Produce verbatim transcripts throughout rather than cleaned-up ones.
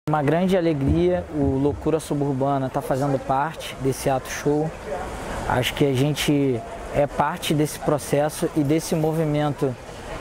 Uma grande alegria, o Loucura Suburbana está fazendo parte desse ato show. Acho que a gente é parte desse processo e desse movimento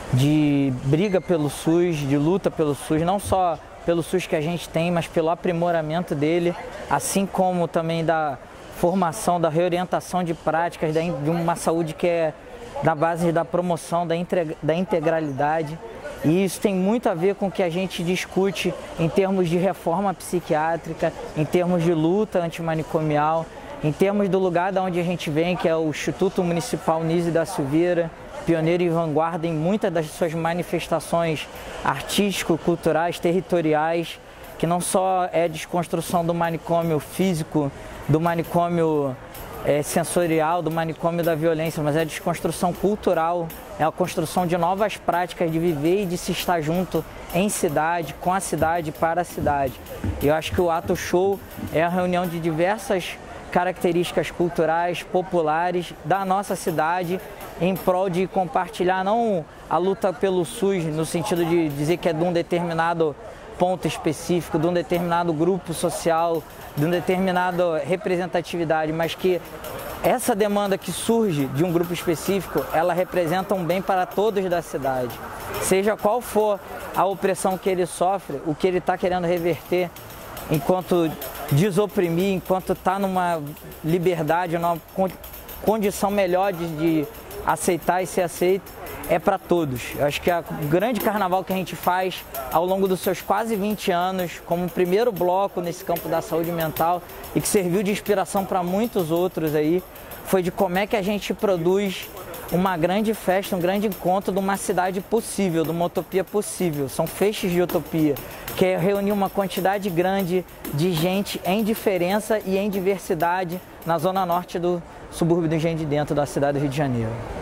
de briga pelo SUS, de luta pelo SUS, não só pelo SUS que a gente tem, mas pelo aprimoramento dele, assim como também da formação, da reorientação de práticas, de uma saúde que é na base da promoção, da integralidade. E isso tem muito a ver com o que a gente discute em termos de reforma psiquiátrica, em termos de luta antimanicomial, em termos do lugar de onde a gente vem, que é o Instituto Municipal Nise da Silveira, pioneiro e vanguarda em muitas das suas manifestações artístico-culturais, territoriais, que não só é desconstrução do manicômio físico, do manicômio é, sensorial, do manicômio da violência, mas é desconstrução cultural, é a construção de novas práticas de viver e de se estar junto em cidade, com a cidade, para a cidade. Eu acho que o Ato Show é a reunião de diversas características culturais, populares da nossa cidade, em prol de compartilhar não a luta pelo SUS, no sentido de dizer que é de um determinado ponto específico, de um determinado grupo social, de uma determinada representatividade, mas que essa demanda que surge de um grupo específico, ela representa um bem para todos da cidade. Seja qual for a opressão que ele sofre, o que ele está querendo reverter, enquanto desoprimir, enquanto está numa liberdade, numa condição melhor de, de aceitar e ser aceito, é para todos. Eu acho que o grande carnaval que a gente faz ao longo dos seus quase vinte anos, como um primeiro bloco nesse campo da saúde mental e que serviu de inspiração para muitos outros aí, foi de como é que a gente produz uma grande festa, um grande encontro de uma cidade possível, de uma utopia possível. São feixes de utopia, que é reunir uma quantidade grande de gente em diferença e em diversidade na zona norte do subúrbio do Engenho de Dentro da cidade do Rio de Janeiro.